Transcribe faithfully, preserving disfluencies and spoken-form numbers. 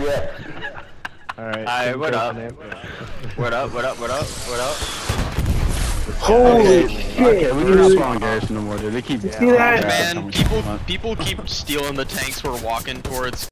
Yeah. Alright. Alright, what up? What up, what up, what up, what up? Holy okay. shit, Okay, we dude. can not spawn Garrison no more, dude. They keep. You see that? Man, people people keep stealing the tanks we're walking towards.